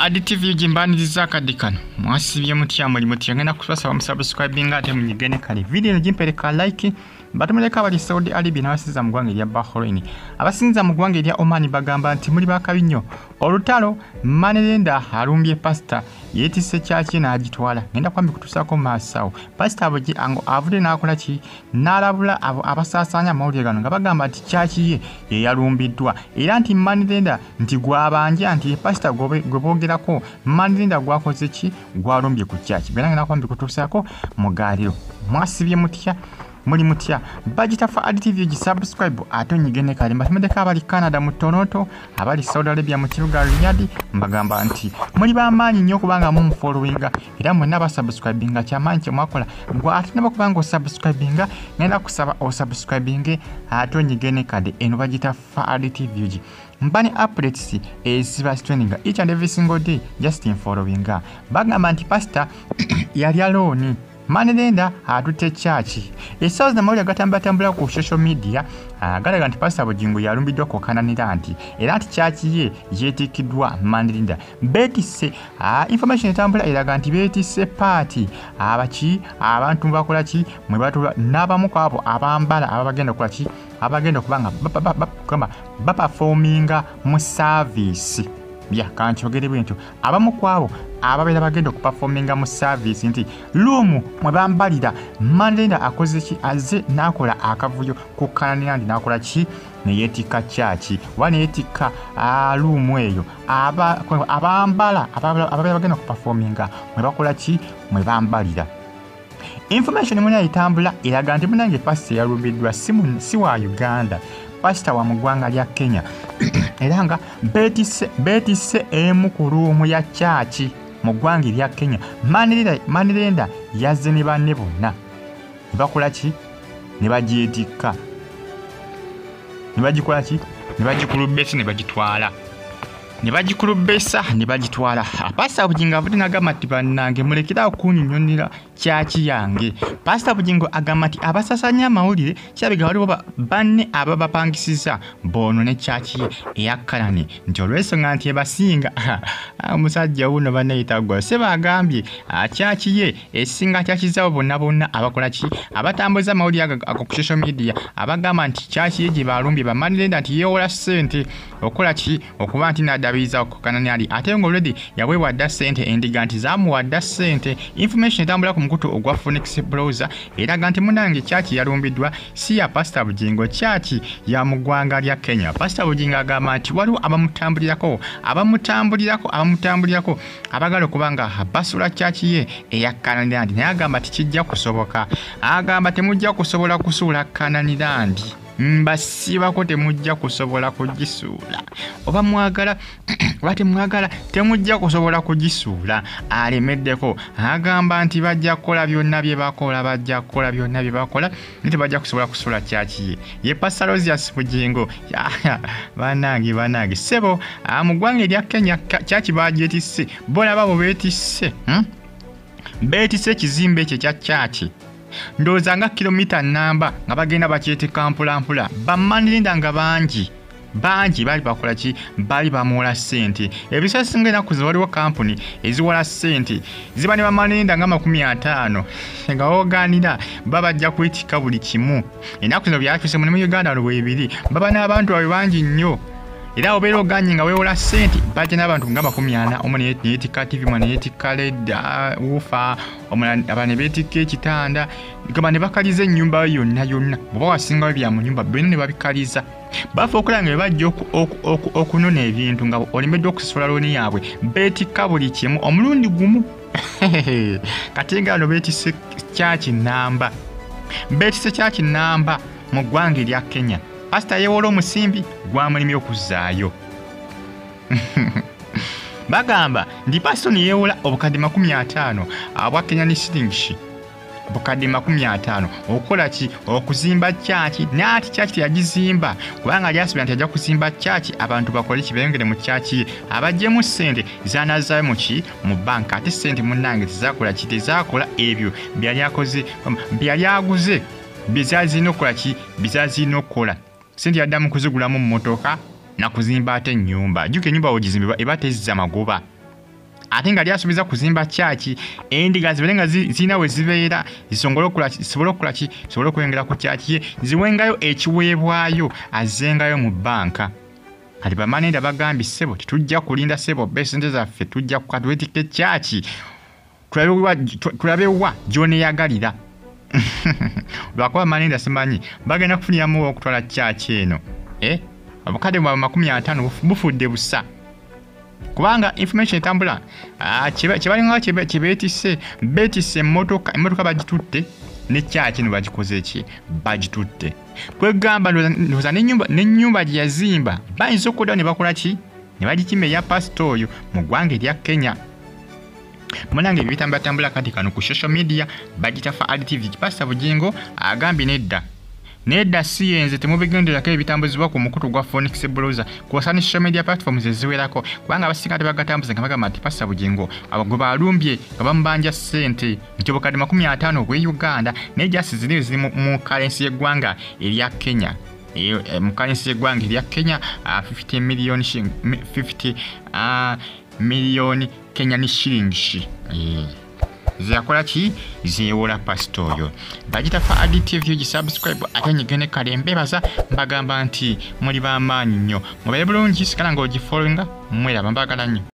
additive jimbaniriza akadde kano mwasibye mutya muli mutya ngenda kusaba musubscribing ate munyigene kale video eno jimpereka like batumuleka bali Saudi Arabia n'abasiza mu ggwanga erya Bahrain abasinza mu ggwanga erya Oman bagamba nti muli bakabi nnyo olutalo Manelenda alumbye pastor yetise kyaki n'agitwala ngenda kwambi kutusako maasawo pastor aboji ango avude n'akola ki n'alabula abo abasaasanya amawulire gano nga bagamba nti kyaki ye yalumbiddwa era nti Manelenda nti gwabanja nti pastor gobogerako Manelenda gwakoze ki gwalumbye ku kyaki bera ngenda kwambi kutusako mugaliro mwasibye mutya muli mutya bagitafa additive subscribe atonyigene kale mbatumedeka abali Canada mu Toronto abali Saudi Arabia mu kibuga Riyadh mbagamba nti muli bamanyi nnyo kubanga mu followinga era mwenna basubscribinga kyamanyi kye mwakola gwa atunaba kubanga osubscribinga ngenda kusaba osubscribinge atonyigene kale eno bagitafa additive mbani updates eziba training each and every single day just in followinga bagamba nti pastor yali alone Manelenda atute chachi esauzi na mawuli agatambula ku social media galaga nti pastor Bugingo yalumbiddwa ku Canan era nti chachi ye yetikidwa Manelenda betise information etambula eraga nti betise party abachi abantu bakola ki mwe batula n'abamu kwabo abambala abagenda kukola ki abagenda kubanga performinga mu service bya kanchogere bwento abamu kwabo ababera bagenda ku performinga mu service nti lumu mwe bambalira Manelenda akoze ki aze nakola akavuyo ku Canan nakola ki ne yetika chachi wane yetika lumu eyo abambala ababera bagenda ku performinga mwe bakola ki mwe bambalira information muna itambula iraga nti munange pastor yalumbiddwa si wa Uganda pastor wa mugwanga lya Kenya eranga betise emukulumu ya chachi mugwanga lya Kenya Manelenda yazze ne banne bonna bakola ki ne bagyetika ne bagikola ki ne bagikulubesa ne bagitwala ne bagikulubesa ne bagitwala pastor Bugingo avudde n'agamba ati bannange mulekera okunnyonnyola kyaki yange pastor Bugingo agamba ati abasasanya amawulire kyabega waliwo banne ababapangisiza bono ne kyaki eya Canan nti olw'ensonga nti ebasinga omusajja wuuno bannayitagwa se bagambye kyaki ye esinga kyakizaawo bonna abakola ki abatambuza amawulire ago ku social media abagamba nti kyaki ye gye balumbye ba Manelenda nti yeewola ssente okola ki okuba nti n'addaabiriza ku Canan ate nga already yaweebwa dda ssente Endiga nti zaamuwa dda ssente information etambula ku mukutu ogwa Phoenix browser eraga nti munange kyaki yalumbiddwa si ya pastor Bugingo kyaki ya mugwanga lya Kenya pastor Bugingo agamba nti waliwo abamutambulirako abagala okubanga basula kyaki ye eya Canan naye agamba tikijja kusoboka agamba temujja kusobola kusuula Canan mbasibako temujja kusobola kugisuula oba mwagala wate mwagala temujja kusobola kugisuula alemeddeko agamba nti bajja kukola byonna bye bakola nti bajja kusobola kusuula kyaki ye pastor Bugingo banange sebo mugwanga erya Kenya kyaki bagyetisse bona babo betisse ekizimbe ekyo kya kyaki ndoza nga kilomita namba nga bagenda bakyetika mpula ba Manelenda nga bangi bali bakola ki bali bamuwola ssente ebisasi ngena kuziwaliwo kampuni eziwola ssente ziba ne ba Manelenda nga 50 nga oganira babajja kwetika buli kimu ennaku zino byafise mu Uganda lwebiri baba n'abantu abe bangi nnyo era obeera oganye nga weewola ssente bajja n'abantu nga 40 omu neyetika TV mwana neyetika leda wufa abane beetika ekitanda gamba ne bakaliza ennyumba yonna bw'oba wasingawo bya mu nnyumba bena ne babikaliza bafa okola nga bajja okunona ebintu nga olemeddwa okusosola looni yaabwe beetika buli kimu omulundi gumu kati nga no beetise kyaki namba mu ggwanga erya Kenya pastor yeewola omusimbi gwamulimye okuzzaayo bagamba ndi pastor yeewola obukadde 50 abwa Kenyan shillings obukadde 50 okukola ki okuzimba kyaki naati kyaki teyagizimba kubanga lyasubira nti ajja kuzimba kyaki abantu bakole kibengere mu kyaki abajjemu ssente zanazaayo mu banka ate ssente munnange tezakola ki tezakola ebyo byali aguze bizazina okukola sente yaddamu kuzigulamu mmotoka na kuzimba ate ennyumba juke ennyumba ogizimba eba tezza magoba ate nga lyasuubiza kuzimba kyaki Endiga zibeere nga zirina we zibeera zisobole okwengera ku kyaki ye ziwengayo ekiweebwayo azengayo mu banka. Kati bamanenda bagambye ssebo tetujja kulinda ssebo besente zaffe tujja kukatwetike kyaki tulabe wa gyoneeyagalira. Lwakuba manenda simanyi bagenda kufuniramu okutwala kyaki eno obukadde bwa 50 bufudde busa kubanga information etambula kyebalinga beetisse emmotoka bagitutte ne kyaki no bagikoze ki bagitutte kwegamba ndoza n'ennyumba gye yazimba bayinza okuddawo ne bakola ki ne bagikima eya pasita oyo mu ggwanga erya Kenya. Munange bitambula kati kano ku social media bagita fa additive pasita Bugingo agambye nedda siyenze temubigenderako ebitambuzibwa ku mukutu gwa Phoenix browser kw'osa ne social media platforms eziwerako kubanga abasinga tebagatambuza nga bagamba nti pasita Bugingo abagwe balumbye nga bamubanja ssente nti obukadde 50 obwe Uganda naye jasi ziri mu currency y'eggwanga erya Kenya. Mu currency y'eggwanga erya Kenya 50 million Kenyan shillings. Ziyakola ki zeewola pasita oyo bagita fa additive gisubscribe ate nyigene kalembe baza mbagamba nti muli bamaanyi nnyo mubeere bulungi sikala ng'ogifollowinga mweraba mbagala nnyo.